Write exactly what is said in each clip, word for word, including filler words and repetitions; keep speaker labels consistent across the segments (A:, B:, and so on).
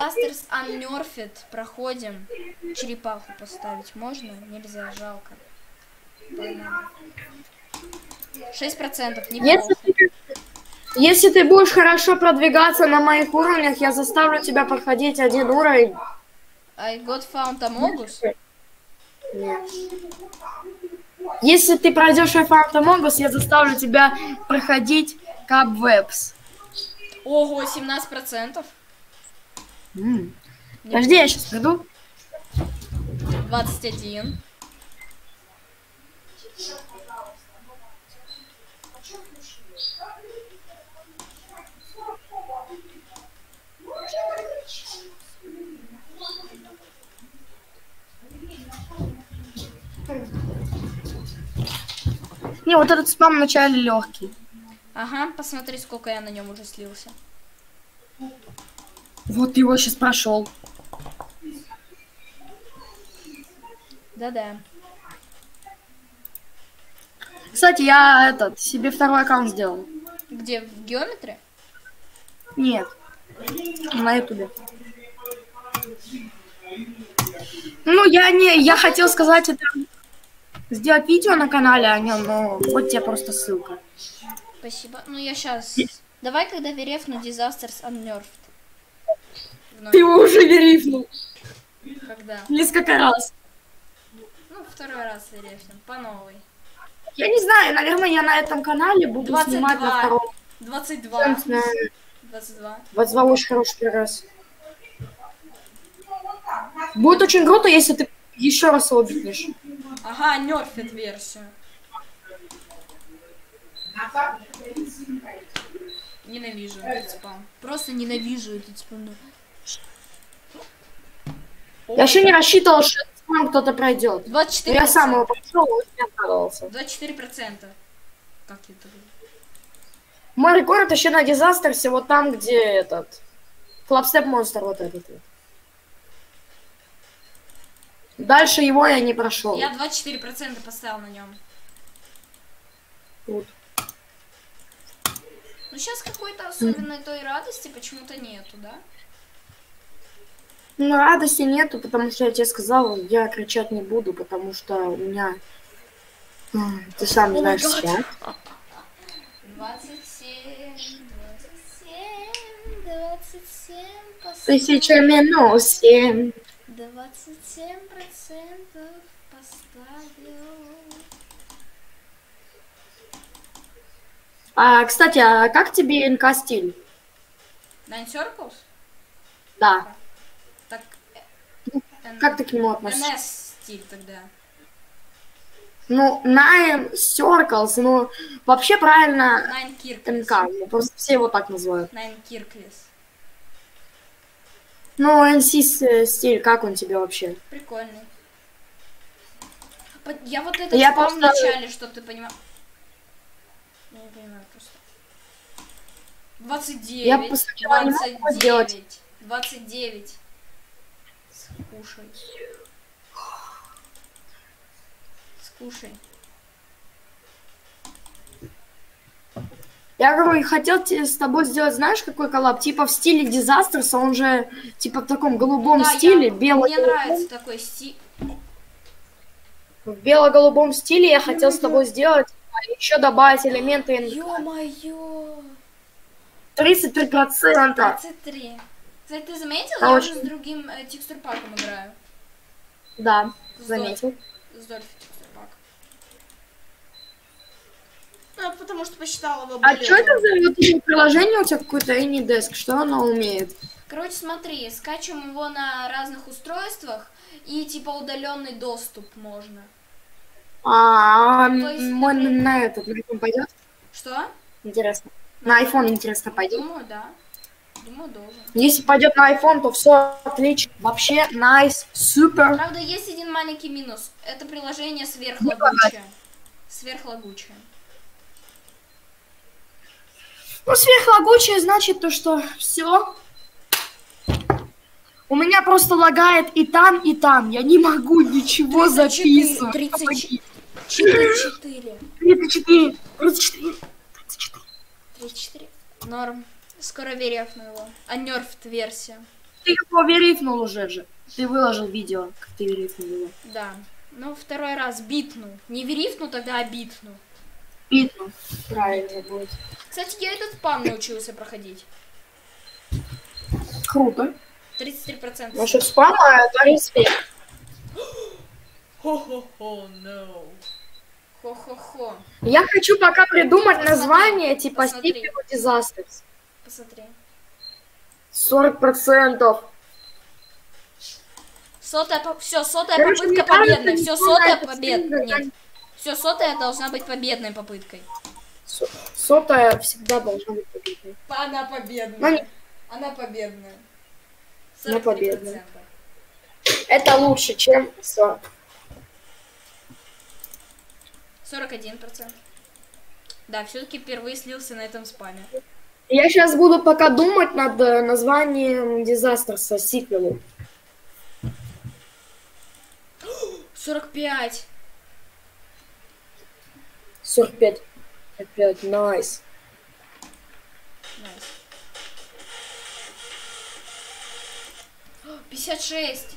A: Disasters Unnerfed проходим. Черепаху поставить можно? Нельзя, жалко. шесть процентов, неплохо.
B: Если ты, если ты будешь хорошо продвигаться на моих уровнях, я заставлю тебя проходить один уровень.
A: I got found Amogus?
B: Нет. Если ты пройдешь I found Amogus, я заставлю тебя проходить Cobwebs.
A: Ого, семнадцать процентов.
B: Mm. Подожди, я сейчас приду.
A: двадцать один.
B: Не, вот этот спам вначале легкий.
A: Ага, посмотри, сколько я на нем уже слился.
B: Вот его сейчас прошел.
A: Да-да.
B: Кстати, я этот себе второй аккаунт сделал.
A: Где? В Геометре?
B: Нет. На ютубе. Ну, я не, я хотел сказать это, сделать видео на канале о нем, но вот тебе просто ссылка.
A: Спасибо. Ну, я сейчас... Давай, когда верефну Disasters Unnerfed.
B: Ты его уже верифнул.
A: Когда?
B: Несколько раз.
A: Ну, второй раз верефнем. По новой.
B: Я не знаю, наверное, я на этом канале буду
A: двадцать два.
B: снимать на втором.
A: двадцать два. двадцать два.
B: двадцать два очень хороший раз. Будет очень круто, если ты еще раз его битнешь.
A: Ага, нерфит версию. Ненавижу этот спам. Просто ненавижу этот спам.
B: Я еще не рассчитывал, что этот спам кто-то пройдет.
A: двадцать четыре процента.
B: Я сам его прошел, и не обрадовался.
A: двадцать четыре процента. Как это было?
B: Мой рекорд еще на Дизастерсе, вот там, где этот... Клабстеп монстр, вот этот вот. Дальше его я не прошел.
A: Я двадцать четыре процента поставил на нем.
B: Тут.
A: Ну сейчас какой-то особенной той радости почему-то нету, да?
B: Ну, радости нету, потому что я тебе сказал, я кричать не буду, потому что у меня... Ты сам знаешь, спят.
A: двадцать семь, двадцать семь, двадцать семь,
B: Тысяча минус семь.
A: двадцать семь процентов поставил.
B: А, кстати, а как тебе эн ка стиль?
A: Nine Circles?
B: Да.
A: Так,
B: Н... Как ты к нему относишься?
A: эн эс стиль тогда.
B: Ну, Nine Circles, ну, вообще правильно
A: Nine Kirkles.
B: эн ка, ну, просто все его так называют.
A: Nine Kirkles.
B: Ну, эн си стиль, как он тебе вообще?
A: Прикольный. Я вот это
B: Я
A: вспомнил
B: просто...
A: вначале, что ты понимал. Я не понимаю просто. двадцать девять.
B: Я поступила,
A: двадцать девять. двадцать девять. Скушай. Скушай.
B: Я говорю, хотел с тобой сделать, знаешь, какой коллаб? Типа в стиле Disasters, он же типа в таком голубом
A: Ну, да,
B: стиле,
A: я...
B: бело.
A: Мне нравится такой стиль.
B: В бело-голубом стиле я хотел с тобой сделать, еще добавить элементы эн ка.
A: Ё-моё.
B: тридцать три процента.
A: двадцать три. Кстати, ты заметил?
B: А
A: я
B: очень...
A: уже с другим э, текстурпаком играю.
B: Да,
A: С
B: заметил.
A: Дольфи, с Дольфи текстурпак. Ну, потому что посчитала его.
B: А что это за вот, приложение у тебя какое-то AnyDesk? Что оно умеет?
A: Короче, смотри, скачем его на разных устройствах и типа удаленный доступ можно.
B: А,
A: есть,
B: мой
A: например...
B: на этот на iPhone пойдет?
A: Что?
B: Интересно. На iPhone интересно пойдет?
A: Думаю, да. Думаю, должен.
B: Если пойдет на iPhone, то все отлично. Вообще, nice, супер.
A: Правда, есть один маленький минус. Это приложение сверхлагучее. Сверхлагучее.
B: Ну, сверхлагучее значит то, что все. У меня просто лагает и там, и там. Я не могу ничего записывать.
A: тридцать четыре.
B: тридцать четыре. тридцать четыре. тридцать четыре.
A: тридцать четыре. Норм. Скоро верефну его. А нерфт версия.
B: ты его верифнул уже же. Ты выложил видео, как ты верифнул его.
A: Да. Ну, второй раз битну. Не верифну, тогда а битну.
B: Битнул. Правильно будет.
A: Кстати, я этот спам научился проходить.
B: Круто.
A: тридцать три процента.
B: Насчет спама, это респект.
A: Хо-хо-хо, no. Хо-хо-хо.
B: Я хочу пока придумать
A: Посмотри,
B: название типа
A: посмотри.
B: Secret Disasters.
A: Посмотри.
B: сорок процентов.
A: Сотая, по... все, сотая
B: Короче,
A: попытка
B: мне кажется,
A: победной. Все,
B: никто на
A: сотая
B: этот
A: побед.
B: стрим
A: Нет. Все, сотая должна быть победной попыткой.
B: Со- Сотая всегда должна быть победной.
A: Она
B: Ну,
A: победная.
B: не-
A: Она победная.
B: Она победная.
A: сорок три процента.
B: Это лучше, чем сорок.
A: сорок один процент. Да, все-таки впервые слился на этом спаме.
B: Я сейчас буду пока думать над э, названием Дизастерса сиквелу.
A: сорок пять.
B: сорок пять. Опять, найс.
A: Найс. О, пятьдесят шесть.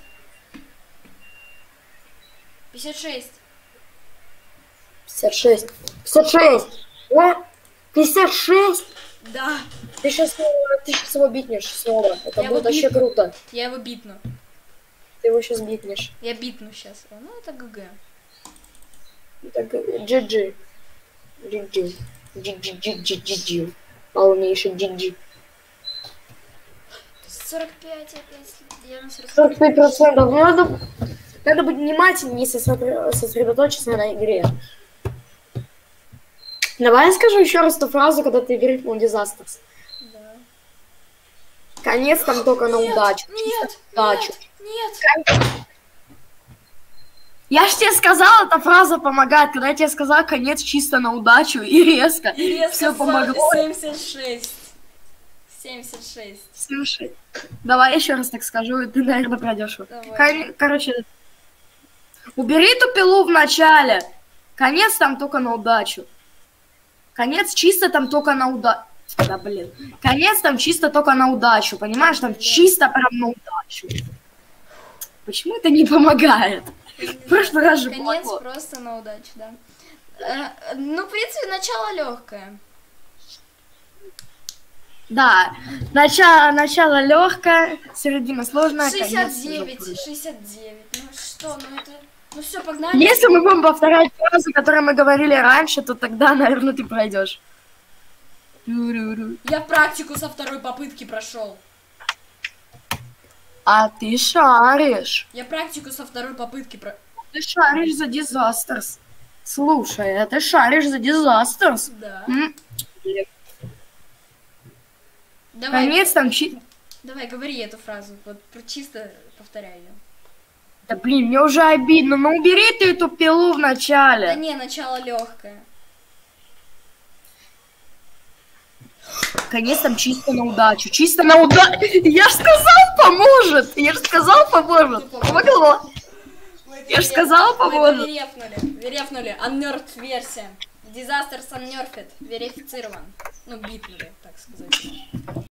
A: пятьдесят шесть.
B: пятьдесят шесть. пятьдесят шесть. О, пятьдесят шесть.
A: Да,
B: Ты сейчас, ты сейчас его битнешь снова. Это
A: Я
B: будет
A: его
B: вообще
A: битну.
B: круто.
A: я его битну.
B: Ты его сейчас битнешь.
A: Я битну сейчас. Ну, это ГГ.
B: Так, джи джи. джи джи. джи джи джи джи джи джи. Полнейший джи джи.
A: сорок пять опять. Я на сорок пять.
B: сорок пять процентов. Ну, надо, надо быть внимательнее и сосредо- сосредоточиться на игре. Давай я скажу еще раз ту фразу, когда ты верифнул Disasters.
A: Да.
B: Конец там только на удачу.
A: Нет,
B: Чисто на удачу.
A: нет, нет.
B: Я ж тебе сказала, эта фраза помогает. Когда я тебе сказала конец чисто на удачу и резко.
A: И резко
B: Все помогло.
A: семьдесят шесть. семьдесят шесть.
B: Слушай, давай еще раз так скажу, и ты, наверное, пройдешь.
A: Давай.
B: Кон- Короче, убери эту пилу в начале. Конец там только на удачу. Конец чисто там только на удачу. Да, блин. Конец там чисто только на удачу, понимаешь? Там чисто прям на удачу. Почему это не помогает? В прошлый раз же
A: Конец
B: помогло.
A: просто на удачу, да. Э, ну, в принципе, начало легкое.
B: Да, начало, начало легкое, середина сложная,
A: шестьдесят
B: конец
A: девять,
B: уже.
A: шестьдесят девять. Ну что, ну это... Ну все, погнали.
B: Если мы будем повторять фразы, которые мы говорили раньше, то тогда, наверное, ты пройдешь. Ту-ру-ру.
A: Я практику со второй попытки прошел.
B: А ты шаришь.
A: Я практику со второй попытки про...
B: Ты шаришь за Disasters. Слушай, а ты шаришь за Disasters.
A: Да.
B: М?
A: Давай,
B: Конец там чи...
A: давай, говори эту фразу. Вот про- чисто повторяй ее.
B: Да блин, мне уже обидно. Ну убери ты эту пилу в
A: Да
B: начале.
A: не, начало легкое.
B: Конец там чисто на удачу. Чисто на удачу. Я ж сказал, поможет. Я ж сказал, поможет. Помогло. Я ж сказала,
A: Мы
B: поможет.
A: это верефнули. Верефнули. Unnerfed версия. Disasters Unnerfed. Верифицирован. Ну, битнули, так сказать.